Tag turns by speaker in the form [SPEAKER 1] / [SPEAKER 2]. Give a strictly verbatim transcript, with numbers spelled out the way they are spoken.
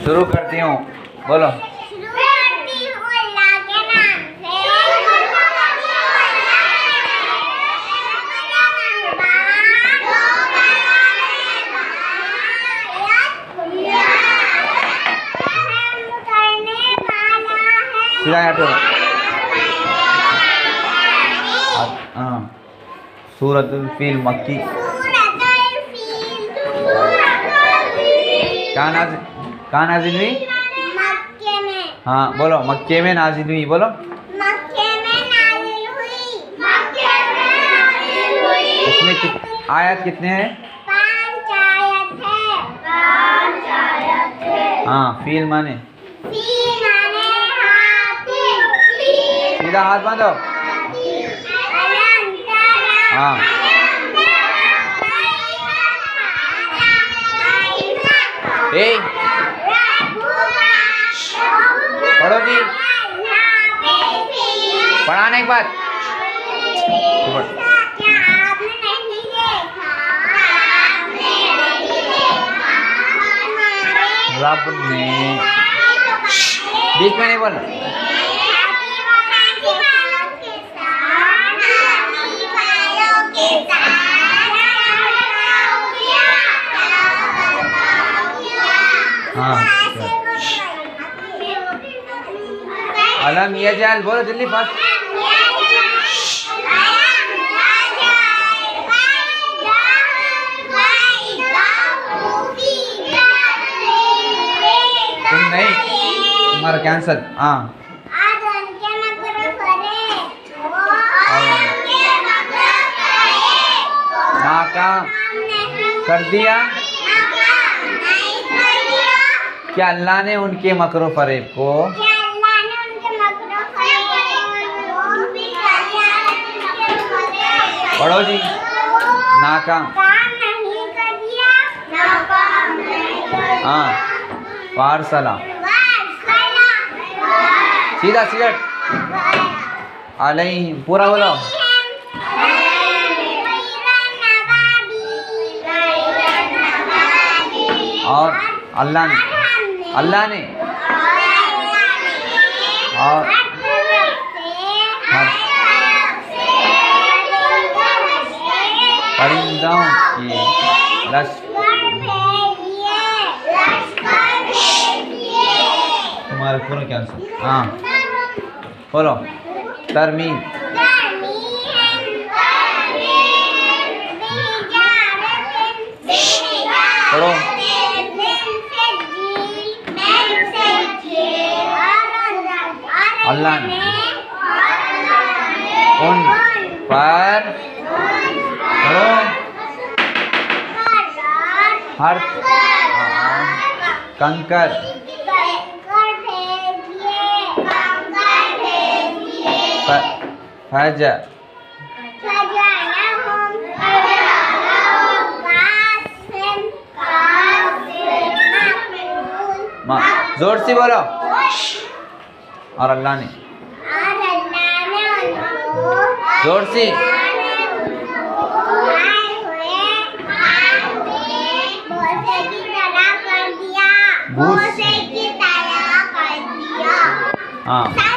[SPEAKER 1] शुरू करती हूँ, बोलो।
[SPEAKER 2] शुरू करती हूँ अल्लाह के नाम से।
[SPEAKER 1] सीधा हटो। हाँ, सूरतुल फील मक्की। कहाँ नाजिल कहाँ नाजिल हुई?
[SPEAKER 2] मक्के में।
[SPEAKER 1] हाँ बोलो, मक्के में नाजिल हुई, बोलो।
[SPEAKER 2] मक्के में नाजिल हुई। मक्के में नाजिल हुई।
[SPEAKER 1] इसमें कित आयत कितने हैं?
[SPEAKER 2] पांच आयत है। पांच आयत है।
[SPEAKER 1] हाँ, फील माने?
[SPEAKER 2] फील माने हाथी।
[SPEAKER 1] सीधा हाथ बांधो। हाँ, ए पढ़ो जी, पढ़ाने के बाद रब ने, बीच में नहीं बोलना। हाँ, अलम यजअल, बोलो जल्दी फास्ट। तुम नहीं, तुम्हारा कैंसल। हाँ, नाकाम कर दिया क्या अल्लाह ने उनके मकरो फरेब को? पढ़ो जी, नाकाम। हाँ, वारसला, सीधा सीधा अलैहि, पूरा बोलो। और अल्लाह ने, अल्लाह ने और परिंदों की तुम्हारे पूरा कैंसिल। हाँ बोलो, तरमीम। पढ़ो। अल्लाह ने उन पर हर कंकर फज जोर से बोलो। और अल्लाह ने, जोर से। भूसे की तरह कर दिया। हाँ।